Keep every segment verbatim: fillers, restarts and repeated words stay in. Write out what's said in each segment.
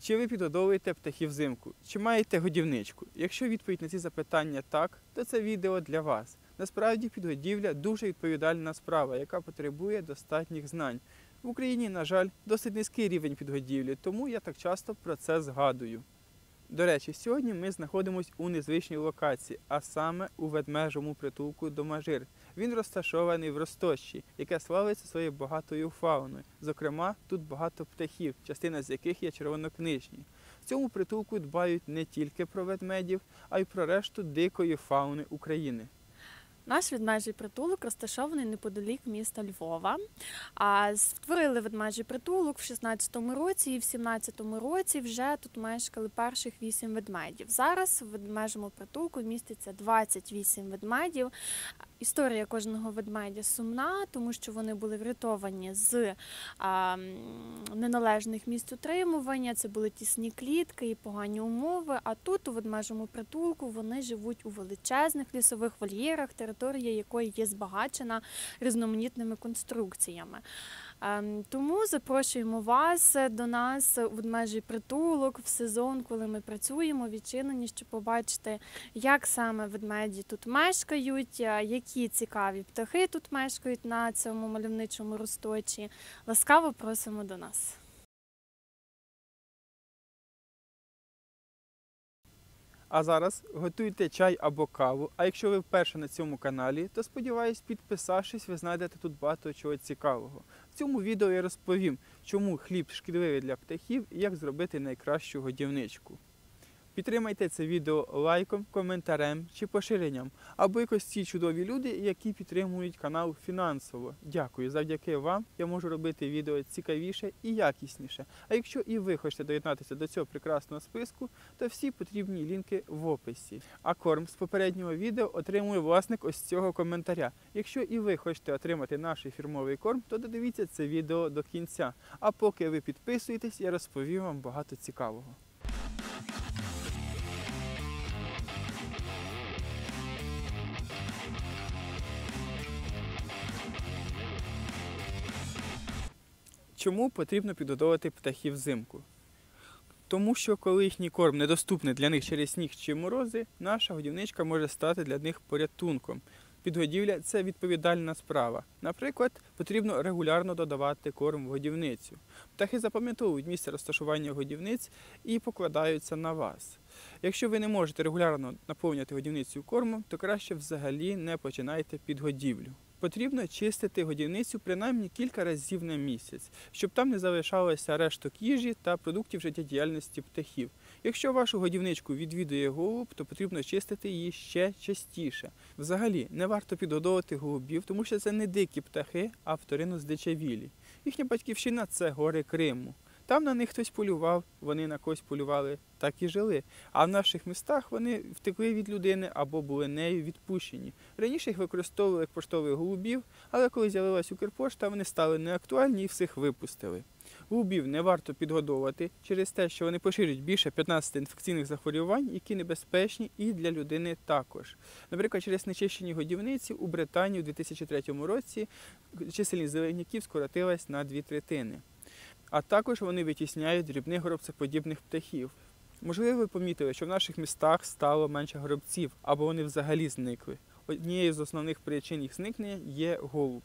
Чи ви підгодовуєте птахів взимку? Чи маєте годівничку? Якщо відповідь на ці запитання так, то це відео для вас. Насправді підгодівля дуже відповідальна справа, яка потребує достатніх знань. В Україні, на жаль, досить низький рівень підгодівлі, тому я так часто про це згадую. До речі, сьогодні ми знаходимося у незвичній локації, а саме у ведмежому притулку Домажир. Він розташований в Розтощі, яке славиться своєю багатою фауною. Зокрема, тут багато птахів, частина з яких є червонокнижні. В цьому притулку дбають не тільки про ведмедів, а й про решту дикої фауни України. Наш ведмежий притулок розташований неподалік міста Львова. А створили ведмежий притулок в шістнадцятому році і в сімнадцятому році вже тут мешкали перших вісім ведмедів. Зараз в ведмежому притулку міститься двадцять вісім ведмедів. Історія кожного ведмедя сумна, тому що вони були врятовані з а, неналежних місць утримування, це були тісні клітки і погані умови, а тут у ведмежому притулку вони живуть у величезних лісових вольєрах, територія якої є збагачена різноманітними конструкціями. Тому запрошуємо вас до нас у ведмежий притулок в сезон, коли ми працюємо, відчинені, щоб побачити, як саме ведмеді тут мешкають, які цікаві птахи тут мешкають на цьому мальовничому Розточі. Ласкаво просимо до нас. А зараз готуйте чай або каву, а якщо ви вперше на цьому каналі, то сподіваюсь, підписавшись, ви знайдете тут багато чого цікавого. В цьому відео я розповім, чому хліб шкідливий для птахів і як зробити найкращу годівничку. Підтримайте це відео лайком, коментарем чи поширенням, або якось ці чудові люди, які підтримують канал фінансово. Дякую, завдяки вам я можу робити відео цікавіше і якісніше. А якщо і ви хочете доєднатися до цього прекрасного списку, то всі потрібні лінки в описі. А корм з попереднього відео отримує власник ось цього коментаря. Якщо і ви хочете отримати наш фірмовий корм, то додивіться це відео до кінця. А поки ви підписуєтесь, я розповім вам багато цікавого. Чому потрібно підгодовувати птахів взимку? Тому що коли їхній корм недоступний для них через сніг чи морози, наша годівничка може стати для них порятунком. Підгодівля – це відповідальна справа. Наприклад, потрібно регулярно додавати корм в годівницю. Птахи запам'ятовують місце розташування годівниць і покладаються на вас. Якщо ви не можете регулярно наповнювати годівницю кормом, то краще взагалі не починайте підгодівлю. Потрібно чистити годівницю принаймні кілька разів на місяць, щоб там не залишалося решток їжі та продуктів життєдіяльності птахів. Якщо вашу годівничку відвідує голуб, то потрібно чистити її ще частіше. Взагалі, не варто підгодовувати голубів, тому що це не дикі птахи, а вторинно здичавілі. Їхня батьківщина – це гори Криму. Там на них хтось полював, вони на когось полювали, так і жили. А в наших містах вони втекли від людини або були нею відпущені. Раніше їх використовували як поштових голубів, але коли з'явилась Укрпошта, вони стали неактуальні і всіх випустили. Голубів не варто підгодовувати через те, що вони поширюють більше п'ятнадцяти інфекційних захворювань, які небезпечні і для людини також. Наприклад, через нечищені годівниці у Британії у дві тисячі третьому році чисельність зеленяків скоротилась на дві третини. А також вони витісняють дрібних горобцеподібних птахів. Можливо, ви помітили, що в наших містах стало менше горобців, або вони взагалі зникли. Однією з основних причин їх зникнення є голуб.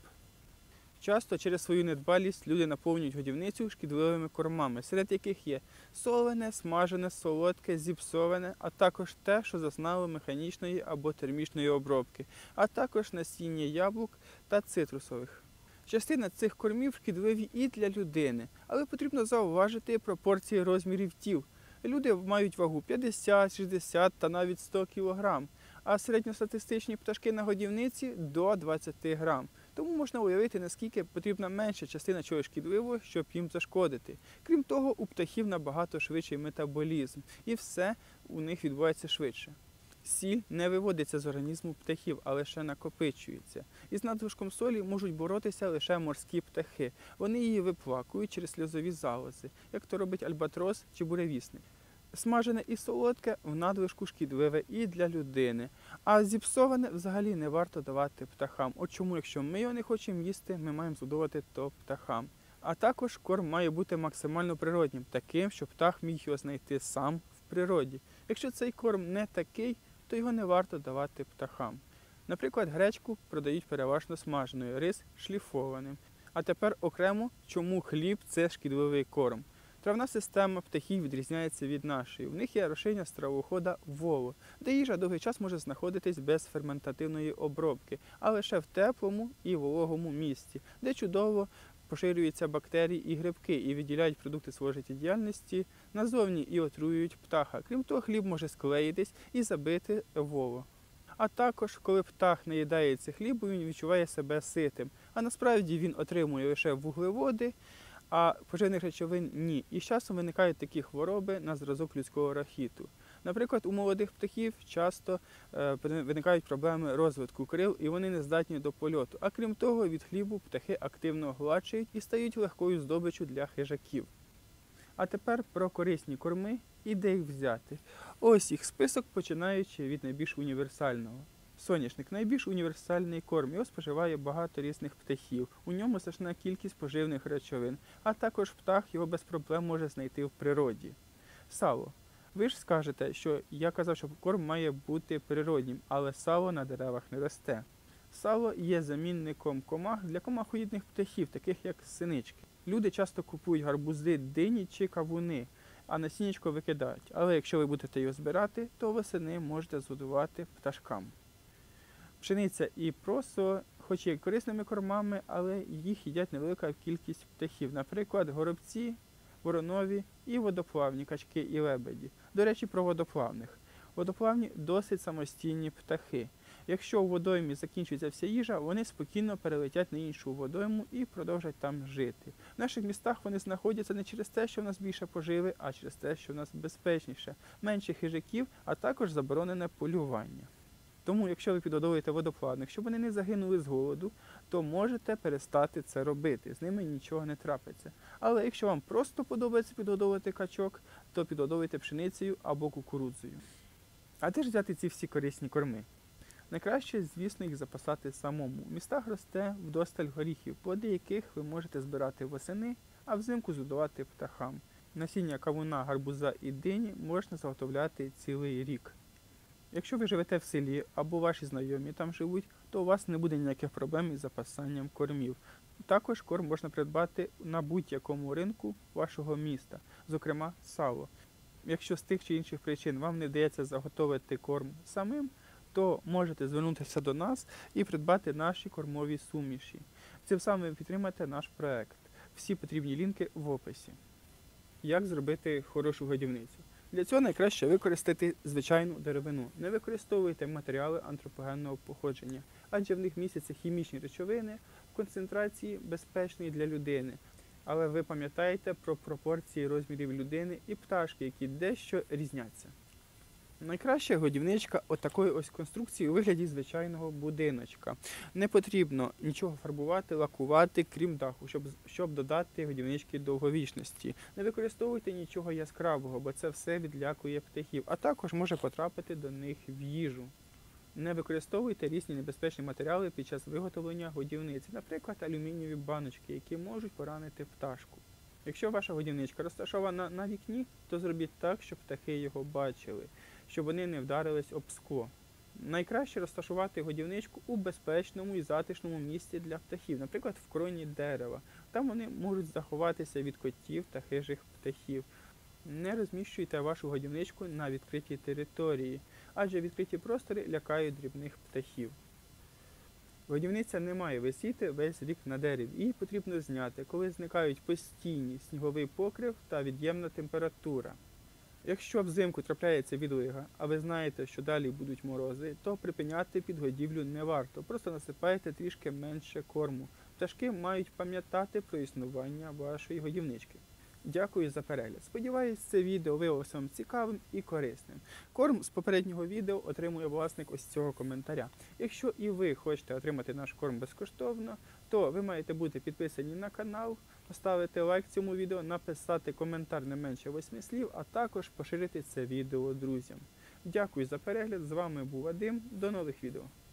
Часто через свою недбалість люди наповнюють годівницю шкідливими кормами, серед яких є солене, смажене, солодке, зіпсоване, а також те, що зазнало механічної або термічної обробки, а також насіння яблук та цитрусових. Частина цих кормів шкідливі і для людини, але потрібно зауважити пропорції розмірів тіл. Люди мають вагу п'ятдесят, шістдесят та навіть сто кілограм, а середньостатистичні пташки на годівниці – до двадцяти грам. Тому можна уявити, наскільки потрібна менша частина чогось шкідливого, щоб їм зашкодити. Крім того, у птахів набагато швидший метаболізм, і все у них відбувається швидше. Сіль не виводиться з організму птахів, а лише накопичується. Із надлишком солі можуть боротися лише морські птахи. Вони її виплакують через сльозові залози, як то робить альбатрос чи буревісник. Смажене і солодке в надлишку шкідливе і для людини, а зіпсоване взагалі не варто давати птахам. От чому, якщо ми його не хочемо їсти, ми маємо задавати то птахам. А також корм має бути максимально природнім, таким, щоб птах міг його знайти сам в природі. Якщо цей корм не такий, то його не варто давати птахам. Наприклад, гречку продають переважно смаженою, рис шліфованим. А тепер окремо, чому хліб – це шкідливий корм. Травна система птахів відрізняється від нашої. В них є розширення стравохода воло, де їжа довгий час може знаходитись без ферментативної обробки, а лише в теплому і вологому місці, де чудово поширюються бактерії і грибки і відділяють продукти своєї життєдіяльності назовні і отруюють птаха. Крім того, хліб може склеїтись і забити воло. А також, коли птах наїдається хлібом, він відчуває себе ситим, а насправді він отримує лише вуглеводи, а поживних речовин – ні. І з часом виникають такі хвороби на зразок людського рахіту. Наприклад, у молодих птахів часто е, виникають проблеми розвитку крил, і вони не здатні до польоту. А крім того, від хлібу птахи активно гладшають і стають легкою здобиччю для хижаків. А тепер про корисні корми і де їх взяти. Ось їх список, починаючи від найбільш універсального. Соняшник – найбільш універсальний корм, його споживає багато різних птахів. У ньому значна кількість поживних речовин, а також птах його без проблем може знайти в природі. Сало. Ви ж скажете, що я казав, що корм має бути природнім, але сало на деревах не росте. Сало є замінником комах для комахоїдних птахів, таких як синички. Люди часто купують гарбузи, дині чи кавуни, а насіннячко викидають. Але якщо ви будете його збирати, то восени можете згодувати пташкам. Пшениця і просо, хоч і корисними кормами, але їх їдять невелика кількість птахів. Наприклад, горобці, воронові і водоплавні качки і лебеді. До речі, про водоплавних. Водоплавні досить самостійні птахи. Якщо у водоймі закінчується вся їжа, вони спокійно перелетять на іншу водойму і продовжать там жити. В наших містах вони знаходяться не через те, що в нас більше поживи, а через те, що в нас безпечніше, менше хижаків, а також заборонене полювання. Тому, якщо ви підгодовуєте водоплавних, щоб вони не загинули з голоду, то можете перестати це робити, з ними нічого не трапиться. Але якщо вам просто подобається підгодовувати качок, то підгодовуйте пшеницею або кукурудзою. А де ж взяти ці всі корисні корми? Найкраще, звісно, їх запасати самому. В містах росте вдосталь горіхів, плоди яких ви можете збирати восени, а взимку згодувати птахам. Насіння кавуна, гарбуза і дині можна заготовляти цілий рік. Якщо ви живете в селі або ваші знайомі там живуть, то у вас не буде ніяких проблем із запасанням кормів. Також корм можна придбати на будь-якому ринку вашого міста, зокрема сало. Якщо з тих чи інших причин вам не вдається заготовити корм самим, то можете звернутися до нас і придбати наші кормові суміші. Цим самим ви підтримаєте наш проект. Всі потрібні лінки в описі. Як зробити хорошу годівницю? Для цього найкраще використати звичайну деревину. Не використовуйте матеріали антропогенного походження, адже в них містяться хімічні речовини в концентрації безпечної для людини. Але ви пам'ятаєте про пропорції розмірів людини і пташки, які дещо різняться. Найкраща годівничка отакої ось конструкції у вигляді звичайного будиночка. Не потрібно нічого фарбувати, лакувати, крім даху, щоб, щоб додати годівнички довговічності. Не використовуйте нічого яскравого, бо це все відлякує птахів, а також може потрапити до них в їжу. Не використовуйте різні небезпечні матеріали під час виготовлення годівниці, наприклад, алюмінієві баночки, які можуть поранити пташку. Якщо ваша годівничка розташована на вікні, то зробіть так, щоб птахи його бачили, щоб вони не вдарились об скло. Найкраще розташувати годівничку у безпечному і затишному місці для птахів, наприклад, в кроні дерева. Там вони можуть заховатися від котів та хижих птахів. Не розміщуйте вашу годівничку на відкритій території, адже відкриті простори лякають дрібних птахів. Годівниця не має висіти весь рік на дереві, її потрібно зняти, коли зникають постійний сніговий покрив та від'ємна температура. Якщо взимку трапляється відлига, а ви знаєте, що далі будуть морози, то припиняти підгодівлю не варто, просто насипайте трішки менше корму. Пташки мають пам'ятати про існування вашої годівнички. Дякую за перегляд. Сподіваюсь, це відео виявилося вам цікавим і корисним. Корм з попереднього відео отримує власник ось цього коментаря. Якщо і ви хочете отримати наш корм безкоштовно, то ви маєте бути підписані на канал, поставити лайк цьому відео, написати коментар не менше восьми слів, а також поширити це відео друзям. Дякую за перегляд, з вами був Вадим, до нових відео.